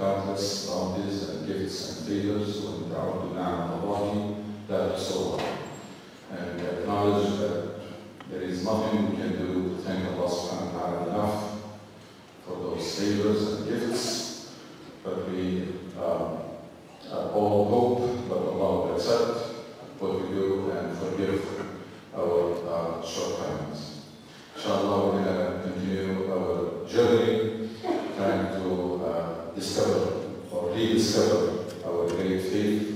countless bounties and gifts and favors وندعوه بنعمة الله لا تحصوها. And we acknowledge that there is nothing we can do to thank Allah subhanahu wa ta'ala enough for those favors and gifts, but we all hope that Allah will accept what we do and forgive our shortcomings. Inshallah, we're going to continue our journey trying to discover or rediscover our great faith,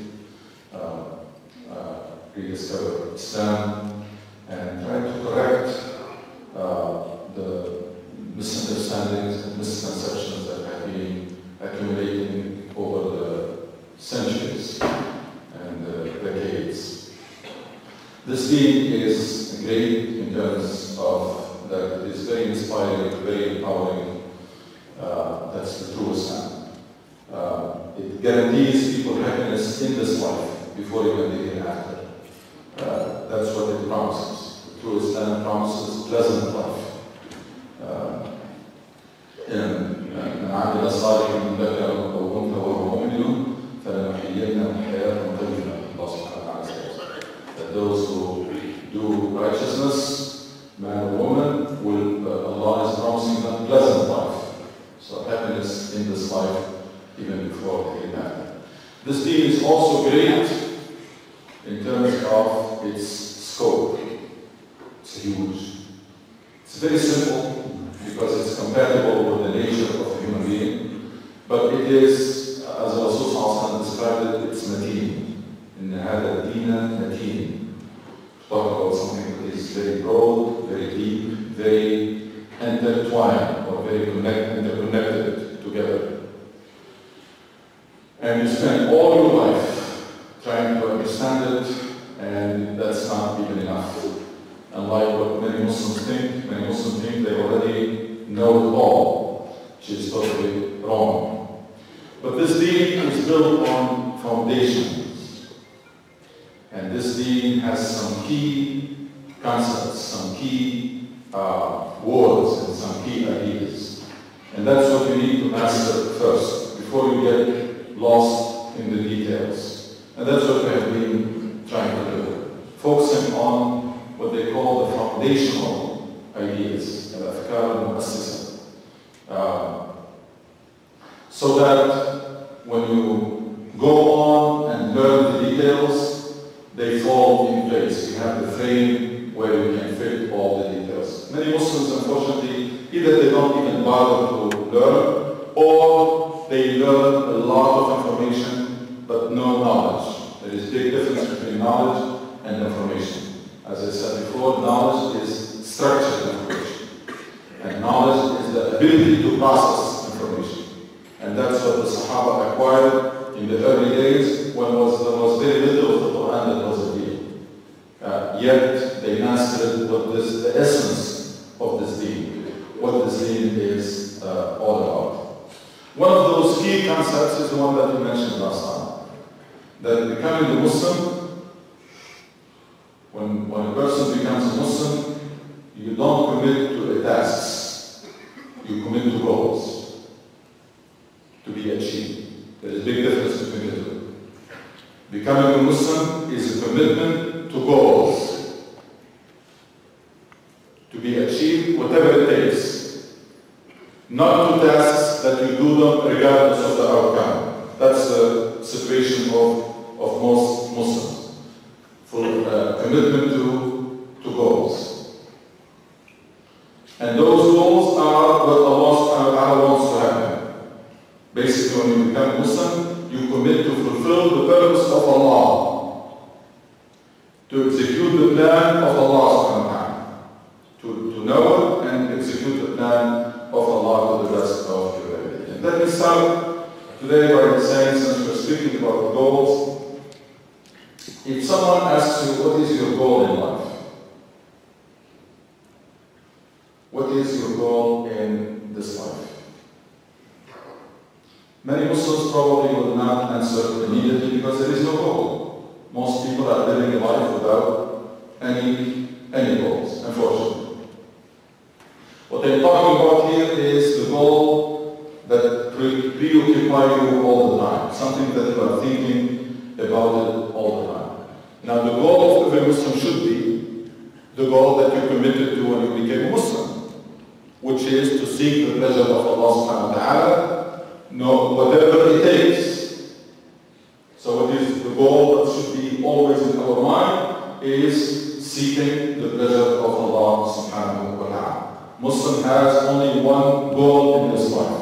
rediscover Islam, and try to correct the misunderstandings and misconceptions that have been accumulating over the centuries and decades. This deen is great in terms of that it is very inspiring, very empowering. That's the true Islam. It guarantees people happiness in this life before even the hereafter. That's what it promises. The true Islam promises pleasant life. من عمل صالحا من ذكر أو أنثى وهو مؤمن فلنحيينه حياة طيبة. Allah subhanahu wa ta'ala says that those who do righteousness, man or woman, Allah is promising them pleasant life. So happiness in this life, even before the hereafter. This deen is also great in terms of its scope. It's huge. It's very simple because it's compatible with the nature of the human being, but it is, as Rasul described it, it's mateen. إن هذا الدين متين. Talk about something that is very broad, very deep, very intertwined, or very interconnected together. And you spend all your life trying to understand it, and that's not even enough. Unlike what many Muslims think they already know it all, which is totally wrong. But this deen is built on foundations. And this deen has some key concepts, some key words, and some key ideas. And that's what you need to master first, before you get lost in the details. And that's what we have been trying to do, focusing on what they call the foundational ideas, al-afkar al-mu'assisa. So that when you go on and learn the details, they fall in place. You have the frame where you can fit all the details. Many Muslims, unfortunately, either they don't even bother to learn, or they learn a lot of information but no knowledge. There is a big difference between knowledge and information. As I said before, knowledge is structured information, and knowledge is the ability to process information. And that's what the Sahaba acquired in the early days when there was very little of the Quran that was revealed. Yet they mastered what is the essence of this deen, what this deen is all about. One of those key concepts is the one that we mentioned last time, that becoming a Muslim, when a person becomes a Muslim, you don't commit to a task, you commit to goals to be achieved. There is a big difference between the two. Becoming a Muslim is a commitment to goals to be achieved, whatever it takes. Not to tasks that you do them regardless of the outcome. That's the situation of most Muslims. For commitment to goals. And those goals are what Allah subhanahu wa ta'ala wants to happen. Basically, when you become Muslim, you commit to fulfill the purpose of Allah, to execute the plan of Allah subhanahu wa ta'ala, to know and execute the plan of Allah to the best of your ability. And let me start today by saying, since we're speaking about goals, if someone asks you, what is your goal in life? What is your goal in this life? Many Muslims probably will not answer immediately because there is no goal. Most people are living a life without any goals, unfortunately. What I'm talking about here is the goal that that preoccupy you all the time, something that you are thinking about it all the time. Now the goal of every Muslim should be the goal that you committed to when you became a Muslim, which is to seek the pleasure of Allah subhanahu wa ta'ala, whatever it takes. So it is the goal that should be always in our mind, is seeking the pleasure of Allah subhanahu wa ta'ala. Muslim has only one goal in this life.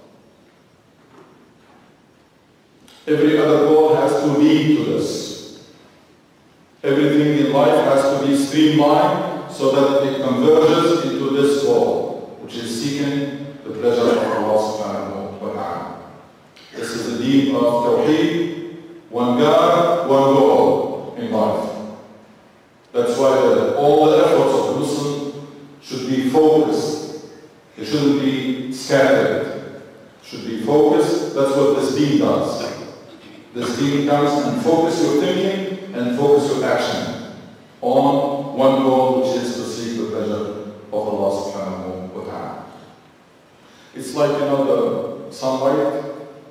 Every other goal has to lead to this. Everything in life has to be streamlined so that it converges into this goal, which is seeking the pleasure of Allah subhanahu wa ta'ala. This is the deen of Tawheed, one God, one goal in life. That's why all the efforts of the Muslim should be focused. They shouldn't be scattered. Should be focused. That's what this deen does. This deen comes and focus your thinking and focus your action on one goal, which is to seek the pleasure of Allah subhanahu wa ta'ala. It's like, the sunlight,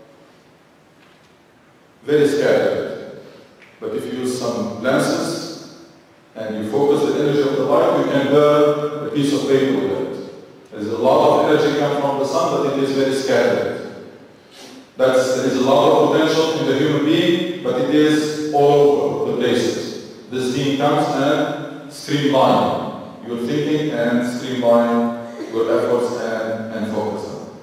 very scattered. But if you use some lenses and you focus the energy of the light, you can burn a piece of paper with it. There's a lot of energy coming from the sun, but it is very scattered. There is a lot of potential in the human being, but it is all over the places. This deen comes and streamline your thinking and streamline your efforts and focus them.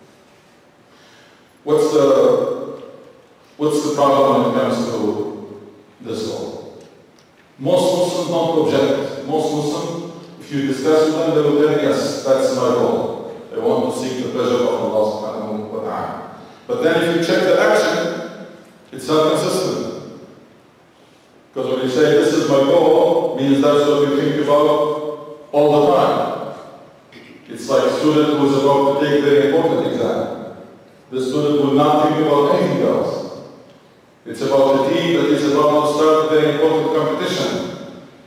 What's the problem when it comes to this goal? Most Muslims don't object. Most Muslims, if you discuss with them, they will tell you, yes, that's my goal. They want to seek the pleasure of Allah subhanahu wa ta'ala. But then if you check the action, it's not consistent. Because when you say, this is my goal, means that's what you think about all the time. It's like a student who is about to take a very important exam. The student will not think about anything else. It's about a team that is about to start a very important competition.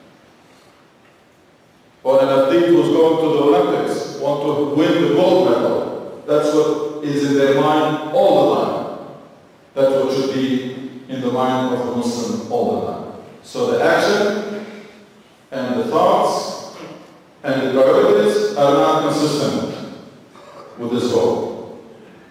Or an athlete who's going to the Olympics, want to win the gold medal. That's what is in their mind all the time. That's what should be in the mind of a Muslim all the time. So the action and the thoughts and the priorities are not consistent with this goal.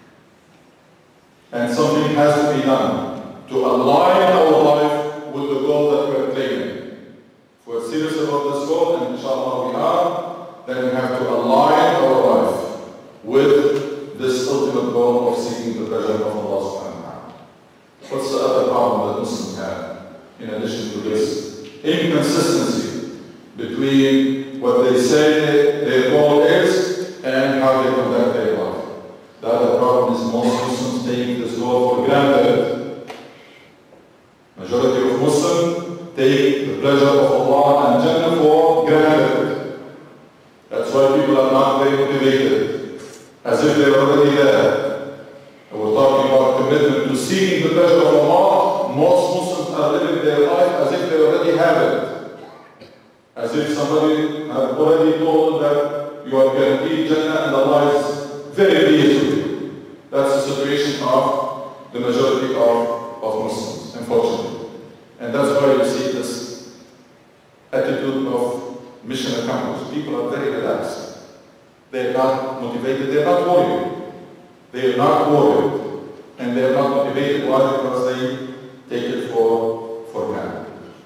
And something has to be done to align our life with the goal that we're claiming. If we're serious about this goal, and inshallah we are, then we have to align our life with this ultimate goal of seeking the pleasure of Allah subhanahu wa ta'ala. What's the other problem that Muslims have? In addition to this inconsistency between what they say their goal is and how they conduct their life. The other problem is most Muslims take this goal for granted. Majority of Muslims take the pleasure of Allah and Jannah for granted. That's why people are not very motivated, as if they're already there. And we're talking about commitment to seeking the pleasure of Allah. Most Muslims are living their life as if they already have it. As if somebody had already told them that you are guaranteed Jannah and Allah is very pleased with you. That's the situation of the majority of Muslims, unfortunately. And that's why you see this attitude of mission accomplished. People are very relaxed. They are not motivated, they are not worried. They are not worried. And they are not motivated. Why? Because they take it for granted.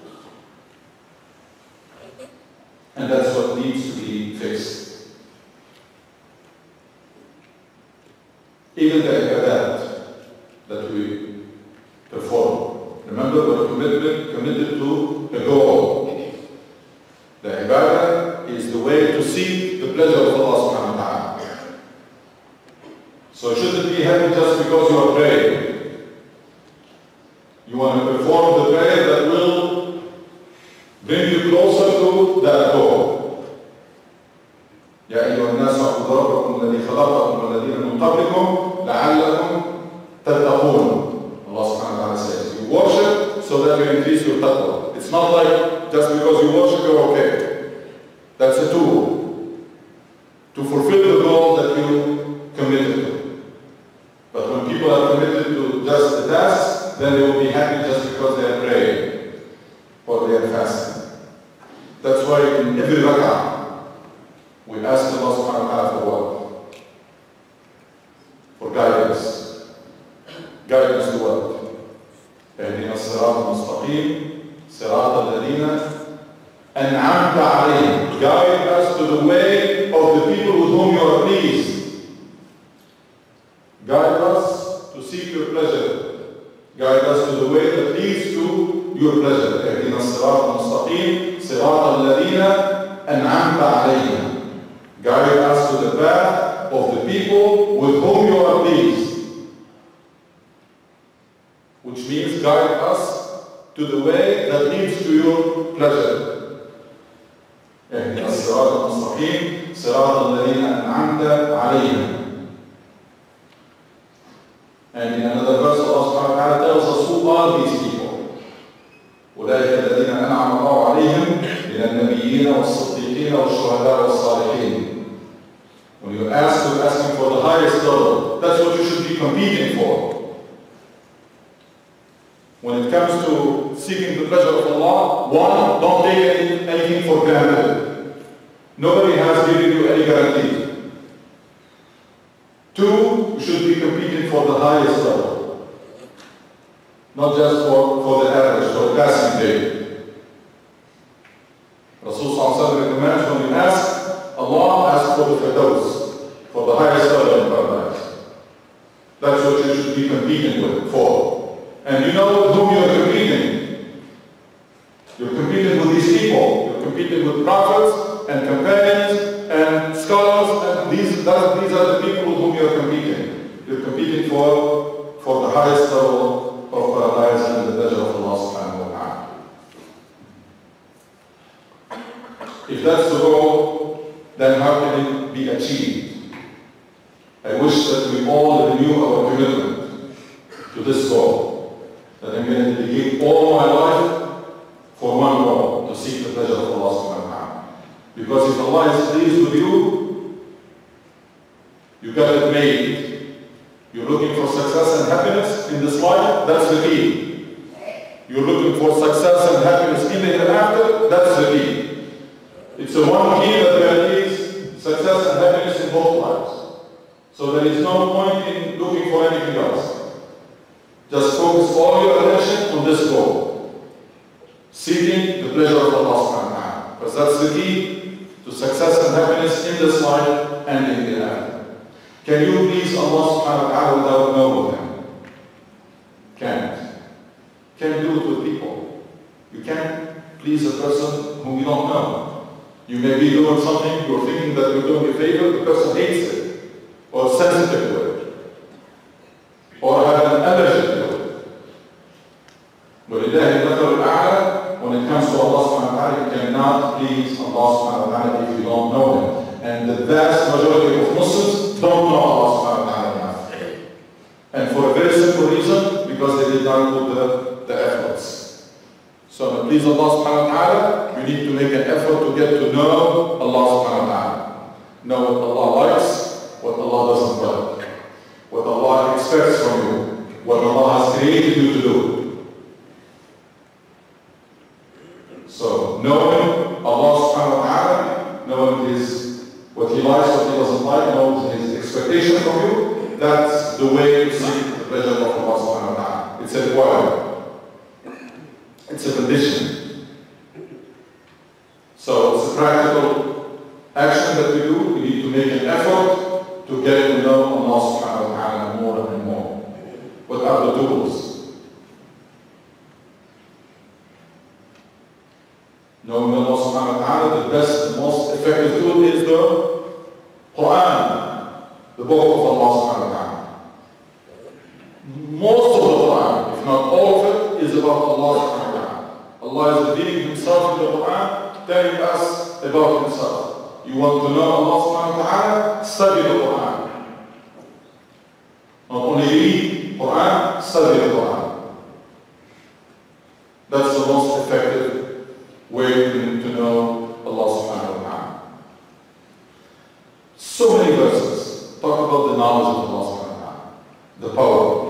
And that's what needs to be fixed. Even the ibadat that we perform. Remember, we're committed to a goal. The ibadah is the way to seek the pleasure of Allah subhanahu wa ta'ala. So you shouldn't be happy just because you are praying. You want to perform the prayer that will bring you closer to that goal. يا أيها الناس اعبدوا ربكم الذي خلقكم والذين من قبلكم لعلكم تتقون. Allah subhanahu wa ta'ala says, you worship so that you increase your taqwa. It's not like just because you worship you're okay. That's a tool to fulfill the goal that you committed to. people are committed to just the tasks, then they will be happy just because they are praying or they are fasting. That's why in every rak'ah, we ask Allah subhanahu wa ta'ala for what? For guidance. Guidance to what? اهدنا الصراط المستقيم صراط الذين أنعمت عليهم. Guide us to the way of the people with whom you are pleased. Guide us to seek your pleasure. Guide us to the way that leads to your pleasure. اهدنا الصراط المستقيم صراط الذين أنعمت عليهم. Guide us to the path of the people with whom you are pleased. Which means guide us to the way that leads to your pleasure. اهدنا الصراط المستقيم صراط الذين أنعمت عليهم. And in another verse, Allah subhanahu wa ta'ala tells us who are these people. أولئك الذين أنعم الله عليهم من النبيين والصديقين والشهداء والصالحين. When you ask, you're asking for the highest level. That's what you should be competing for. When it comes to seeking the pleasure of Allah, one, don't take anything for granted. Nobody has given you any guarantee. Two, you should be competing for the highest level. Not just for the average, for the passing day. Rasul sallallahu alayhi wa sallam recommends when you ask, Allah asks for the firdaus, for the highest level in paradise. That's what you should be competing for. And you know with whom you're competing. You're competing with these people. You're competing with prophets and companions and scholars, and these are the people with whom you're competing. You're competing for the highest level of paradise and the pleasure of Allah subhanahu wa ta'ala. If that's the goal, then how can it be achieved? I wish that we all renew our commitment to this goal. That I'm going to dedicate all my life for one goal, to seek the pleasure of Allah subhanahu wa ta'ala. Because if Allah is pleased with you, you got it made. You're looking for success and happiness in this life, that's the key. You're looking for success and happiness in the hereafter, that's the key. It's the one key that guarantees success and happiness in both lives. So there is no point in looking for anything else. Just focus all your attention on this goal. Seeking the pleasure of Allah subhanahu wa ta'ala. Because that's the key to success and happiness in this life and in the hereafter. Can you please Allah subhanahu wa ta'ala without knowing Him? Can't. Can't do it with people. You can't please a person whom you don't know. You may be doing something, you're thinking that you're doing a favor, the person hates it, or sensitive to it, or have an allergy to it. وَلِلَّهِ الْمَثَلُ الْأَعْلَى. When it comes to Allah subhanahu wa ta'ala, you cannot please Allah subhanahu wa ta'ala if you don't know Him. And the vast majority of Muslims don't know Allah subhanahu wa ta'ala enough. And for a very simple reason, because they did not put the efforts. So to please Allah subhanahu wa ta'ala, you need to make an effort to get to know Allah subhanahu wa ta'ala. Know what Allah likes, what Allah doesn't like. What Allah expects from you, what Allah has created you to do. So knowing Allah subhanahu wa ta'ala, knowing what He likes, what He doesn't like, knowing His expectation from you, that's the way to seek the pleasure of Allah subhanahu wa ta'ala. It's a requirement. It's a condition. So it's a practical action that we do. We need to make an effort to get to know Allah subhanahu wa ta'ala more and more. What are the tools? Knowing Allah subhanahu wa ta'ala, the best, the most effective tool is the Quran, the book of Allah subhanahu wa ta'ala. Most of the Quran, if not all of it, is about Allah subhanahu wa ta'ala. Allah is revealing Himself in the Quran, telling us about Himself. You want to know Allah subhanahu wa ta'ala, study the Quran. Not only read Quran, study the Quran. That's the most effective way to know Allah subhanahu wa ta'ala. So many verses talk about the knowledge of Allah subhanahu wa ta'ala, the power.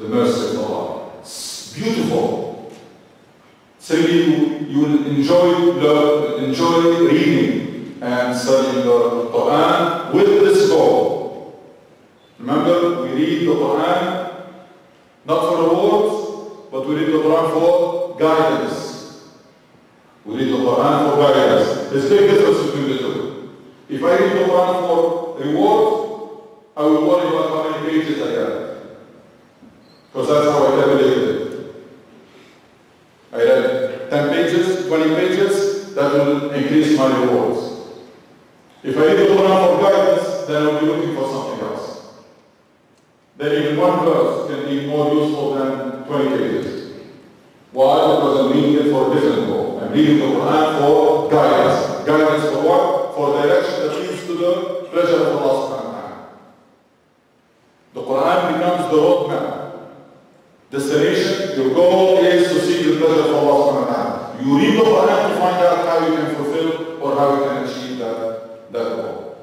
mercy of Allah. It's beautiful. So you will enjoy reading and studying the Quran with this goal. Remember, we read the Quran not for rewards, but we read the Quran for guidance. We read the Quran for guidance. There's a big difference between the two. If I read the Quran for reward, I will worry about how many pages I have. Because that's how I calculated it. I read 10 pages, 20 pages, that will increase my rewards. If I read the Quran for guidance, then I'll be looking for something else. Then even one verse can be more useful than 20 pages. Why? Because I'm reading it for a different goal. I'm reading the Quran for guidance. Guidance for what? For direction that leads to the pleasure of Allah subhanahu wa ta'ala. The Quran becomes the roadmap. Destination, your goal is to seek the pleasure of Allah subhanahu wa ta'ala. You read the Quran to find out how you can fulfill or how you can achieve that goal.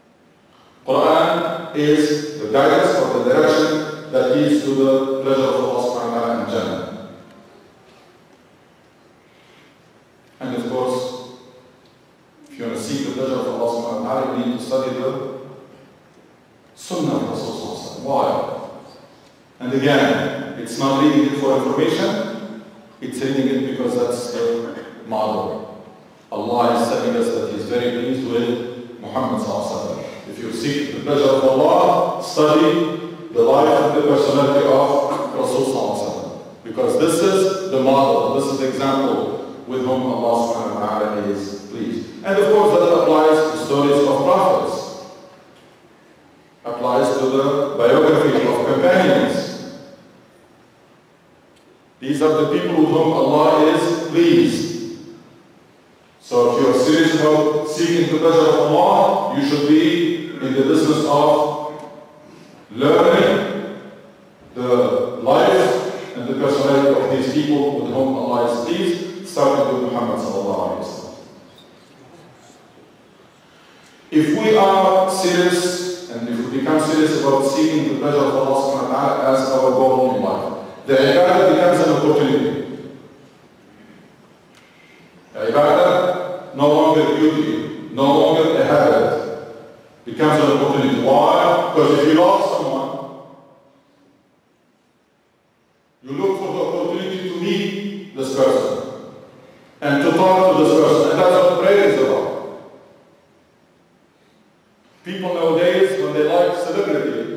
Quran is the guidance or the direction that leads to the pleasure of Allah subhanahu wa ta'ala in Jannah. And of course, if you want to seek the pleasure of Allah subhanahu wa ta'ala, you need to study the Sunnah of Rasulullah. Why? And again, it's not reading it for information, it's reading it because that's the model. Allah is telling us that He is very pleased with Muhammad sallallahu alaihi wasallam. If you seek the pleasure of Allah, study the life and the personality of Rasul sallallahu alaihi wasallam. Because this is the model, this is the example with whom Allah subhanahu wa ta'ala is pleased. And of course that applies to stories of prophets. Applies to the biography of companions. These are the people with whom Allah is pleased. So if you are serious about seeking the pleasure of Allah, you should be in the business of learning the life and the personality of these people with whom Allah is pleased, starting with Muhammad sallallahu alaihi wasallam. If we are serious and if we become serious about seeking the pleasure of Allah subhanahu wa ta'ala as our goal in life, the ibadah becomes an opportunity. The ibadah, no longer duty, no longer a habit, becomes an opportunity. Why? Because if you love someone, you look for the opportunity to meet this person and to talk to this person, and that's what prayer is about. People nowadays, when they like celebrity,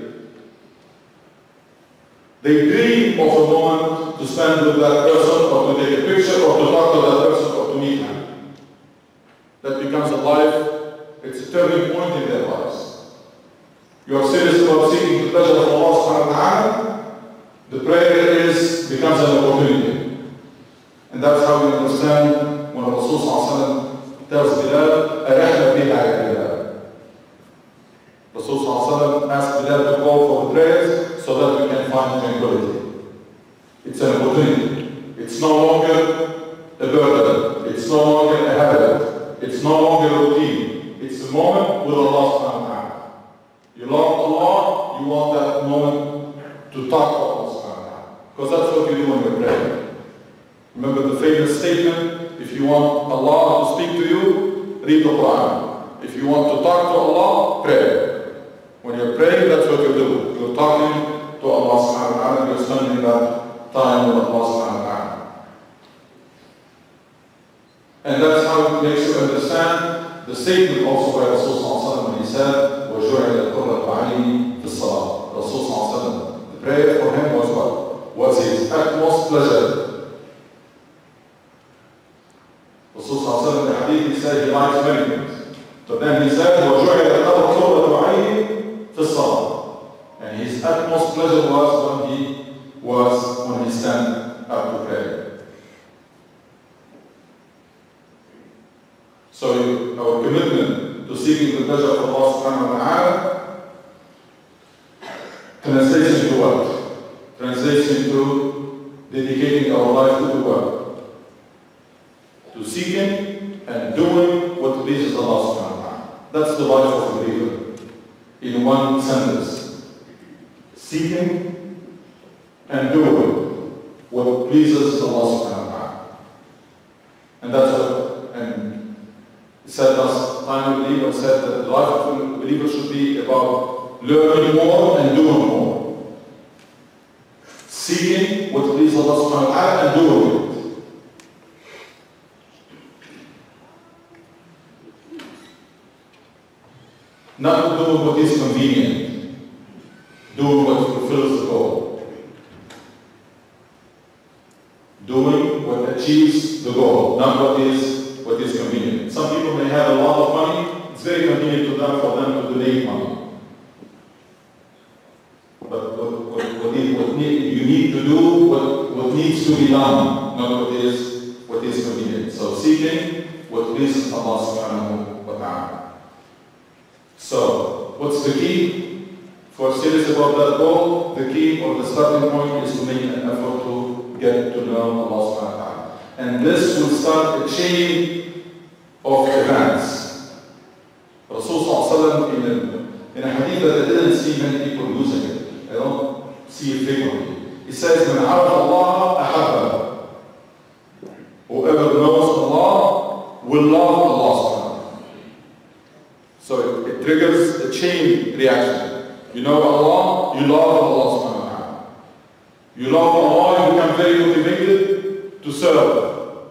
they dream of a moment to spend with that person, or to take a picture, or to talk to that person, or to meet him. That becomes a life, it's a turning point in their lives. You are serious about seeking the pleasure of Allah subhanahu wa ta'ala, the prayer becomes an opportunity. And that's how we understand when Rasul sallallahu alaihi wasallam tells Bilal, "Arihna biha ya Bilal." Rasul sallallahu alaihi wasallam asked Bilal to call for the prayers so that we can find tranquility. It's an opportunity. It's no longer a burden. It's no longer a habit. It's no longer a routine. It's a moment with Allah subhanahu wa ta'ala. You love Allah, you want that moment to talk to Allah subhanahu wa ta'ala. Because that's what you do when you're praying. Remember the famous statement, if you want Allah to speak to you, read the Quran. If you want to talk to Allah, pray. When you're praying, that's what you're doing. You're talking to Allah subhanahu wa ta'ala, you're spending that time with Allah subhanahu wa ta'ala. And that's how it makes you understand the statement also by Rasul sallallahu alaihi wasallam when he said, وَجُعِلَ قُرَّةُ عَيْنِي فِي الصَّلَاةِ. Rasul sallallahu alaihi wasallam, the prayer for him was what? Was his utmost pleasure. Rasul sallallahu alaihi wasallam in the hadith, he said he likes many things. But then he said, وَجُعِلَ قُرَّةُ عَيْنِي فِي الصَّلَاةِ. And his utmost pleasure was when he stand up to pray. So our commitment to seeking the pleasure of Allah subhanahu wa ta'ala translates into what? Translates into dedicating our life to do what? To seeking and doing what pleases Allah subhanahu wa ta'ala. That's the life of a believer. In one sentence. Seeking and doing what pleases Allah subhanahu wa ta'ala. And that's what, and it said last time the believer said that the life of a believer should be about learning more and doing more. Seeking what pleases Allah subhanahu wa ta'ala and doing it. Not doing what is convenient, doing what fulfills the goal. Doing what achieves the goal, not what is convenient. Some people may have a lot of money, it's very convenient to them for them to donate money. But you need to do what needs to be done, not what is convenient. So seeking what pleases Allah subhanahu wa ta'ala. So, what's the key? For serious about that goal, the key or the starting point is to make an effort to get to know Allah subhanahu wa ta'ala. And this will start a chain of events. Rasul sallallahu alayhi wa sallam in a hadith that I didn't see many people using it. I don't see it frequently. It says, "Man arafa Allah ahabba." Whoever knows Allah will love Allah subhanahu wa ta'ala. So it triggers a chain reaction. You know Allah, you love Allah subhanahu wa ta'ala. You love Allah, you become very motivated to serve.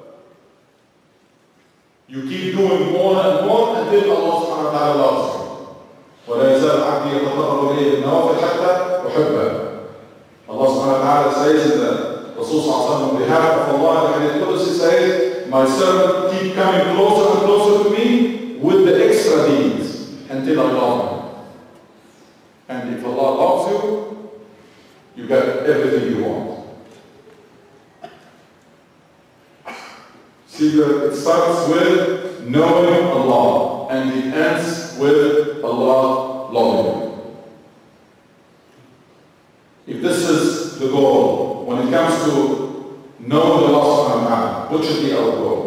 You keep doing more and more until Allah subhanahu wa ta'ala loves you. وَلَا يَزَالُ عَبْدِي يَتَقَرَّبُ إِلَيَّ بِالنَّوَافِلِ حَتَّى أُحِبَّهُ. Allah subhanahu wa ta'ala says in the Rasul sallallahu alayhi wa sallam, on behalf of Allah, the Hadith Qudsi says, my servant keep coming closer and closer to me with the extra deeds until I love him. And if Allah loves you, you get everything you want. See, it starts with knowing Allah and it ends with Allah loving you. If this is the goal, when it comes to knowing Allah subhanahu wa ta'ala, what should be our goal?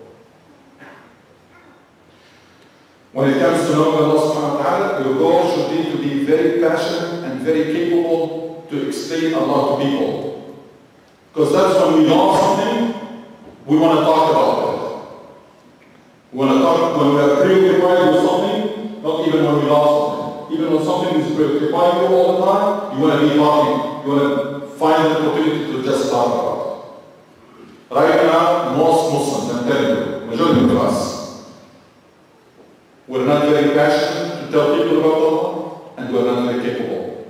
When it comes to knowing Allah subhanahu wa ta'ala, your goal should be to be very passionate and very capable to explain Allah to people. Because that's when we know something, we want to talk about it. We want to talk when we are preoccupied with something, not even when we love something. Even when something is preoccupying you all the time, you want to be talking. You want to find an opportunity to just talk about it. Right now, most Muslims, I'm telling you, majority of us, we're not very passionate to tell people about Allah, and we're not very capable.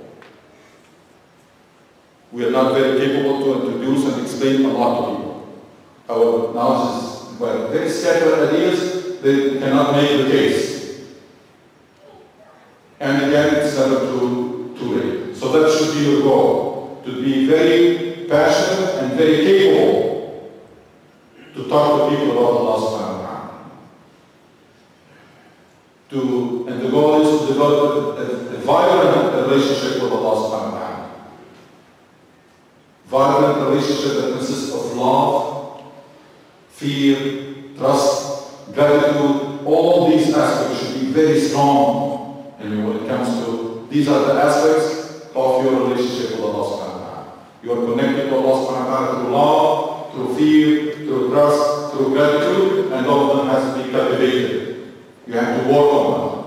We are not very capable to introduce and explain Allah to people. Our knowledge is very scattered ideas, they cannot make the case. And again, it's never too late. So that should be your goal, to be very passionate and very capable to talk to people about Allah subhanahu wa ta'ala. And the goal is to develop a vibrant relationship with Allah subhanahu wa ta'ala. Vibrant relationship that consists of love, fear, trust, gratitude. All these aspects should be very strong. And when it comes to, these are the aspects of your relationship with Allah subhanahu wa ta'ala. You are connected to Allah subhanahu wa ta'ala through love, through fear, through trust, through gratitude, and all of them has to be cultivated. You have to work on that.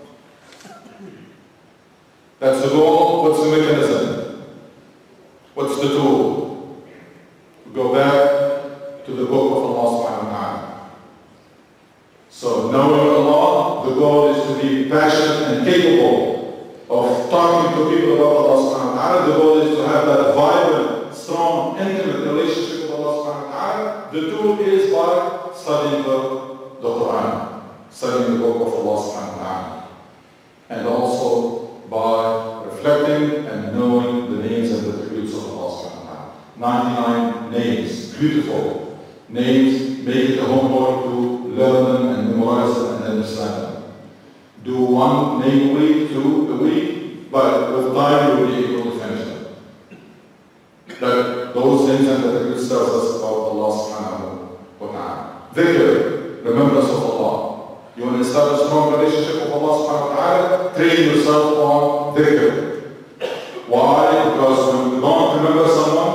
That's the goal. What's the mechanism? What's the tool? Go back to the book of Allah subhanahu wa ta'ala. So knowing Allah, the goal is to be passionate and capable of talking to people about Allah subhanahu wa ta'ala. The goal is to have that vibrant, strong, intimate relationship with Allah subhanahu wa ta'ala. The tool is by studying the Quran, studying the book of Allah subhanahu wa ta'ala. And also by reflecting and knowing the names and the attributes of Allah subhanahu wa ta'ala. 99 names, beautiful names, make it a homework to learn them and memorize them and understand them. Do one name a week, 2 a week, but with time you will be able to finish them. That those things and the attributes tells us about Allah subhanahu wa ta'ala. Dhikr, remembrance of Allah. You want to establish a strong relationship with Allah subhanahu wa ta'ala, train yourself on dhikr. Why? Because when we don't remember someone,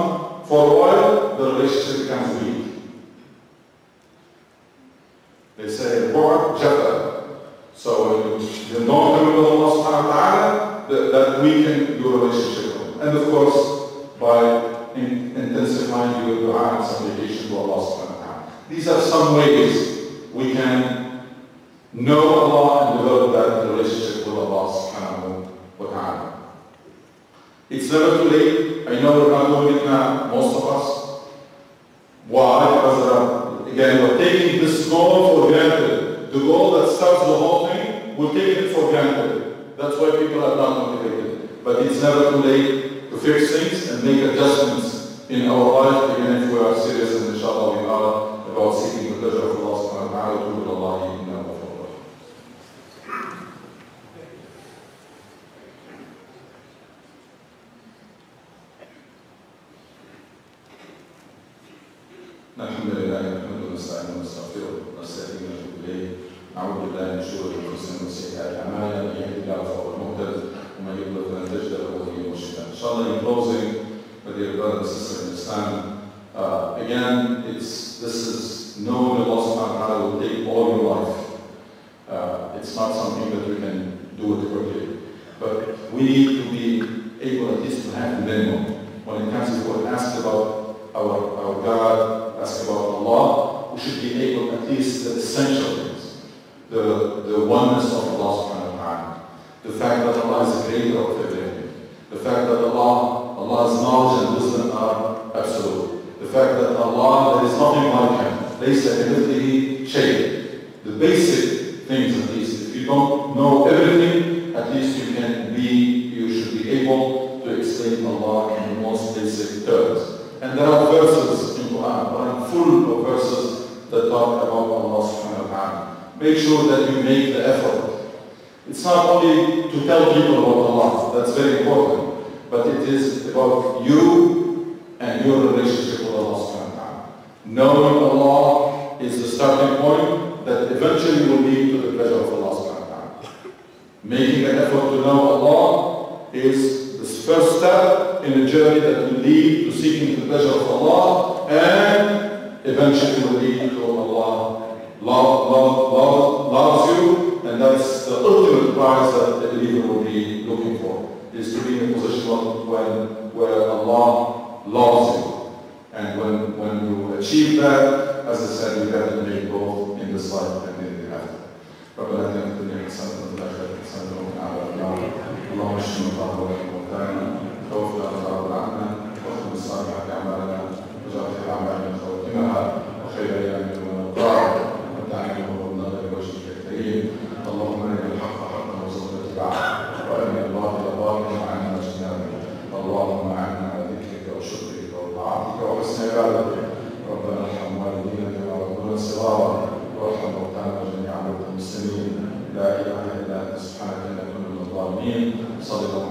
These are some ways we can know Allah and develop that relationship with Allah subhanahu wa ta'ala. It's never too late. I know we're not doing it now, most of us. Why? Because again, we're taking this goal for granted. The goal that starts the whole thing, we're taking it for granted. That's why people are not motivated. But it's never too late to fix things and make adjustments in our life, again, if we are serious, and inshallah we are, about seeking the pleasure of Allah subhanahu wa ta'ala, to do Allah in our life. الحمد لله نحمده ونستعينه ونستغفره ونستهديه ونتوب اليه نعوذ بالله من شرور انفسنا وسيئات اعمالنا من يهده الله فهو المهتد ومن يضلل فلن تجد له وليا مرشدا. Inshallah, in closing, my dear brothers and sisters in Islam, again, this is knowing Allah subhanahu wa ta'ala will take all your life. It's not something that we can do it quickly, but we need to be able at least to have the minimum. When it comes to what asked about our God, ask about Allah, we should be able at least the essential things, the oneness of Allah subhanahu wa ta'ala, the fact that Allah is the creator of everything, the fact that Allah's knowledge and wisdom are absolute, the fact that Allah, there is nothing like Him, ليس كمثله شيء. The basic things at least, if you don't know everything, at least you should be able to explain Allah in the most basic terms. And there are verses in Quran, Quran full of verses that talk about Allah subhanahu wa ta'ala. Make sure that you make the effort. It's not only to tell people about Allah, that's very important, but it is about you and your relationship with Allah subhanahu wa ta'ala. Knowing Allah is the starting point that eventually will lead to the pleasure of Allah subhanahu wa ta'ala. Making an effort to know Allah is the first step in a journey that will lead to seeking the pleasure of Allah and eventually will lead to Allah loves you, and that's the ultimate prize that the believer will be looking for, is to be in a position where Allah loves you. And when you achieve that, as I said, you have to make both in this life and in the hereafter. ربنا آتنا في الدنيا حسنة وفي الآخرة حسنة وقنا عذاب النار. اللهم اشف مرضانا وموتانا توفنا وتعافى عنا واختم بالصالحات أعمالنا واجعل خير أعمالنا خواتمها وخير أيامنا يوم نلقاك وامتعنا وقربنا لوجهك الكريم. اللهم أرنا الحق حقا وارزقنا اتباعه وأرنا الباطل باطلا وعنا اجتنابه. اللهم أعنا على ذكرك وشكرك وطاعتك وحسن عبادتك. ربنا ارحم والدينا كما ربنا صغارا وارحم موتانا جميعا موتى المسلمين. لا اله الا انت سبحانك انا كنا من الظالمين. صلى الله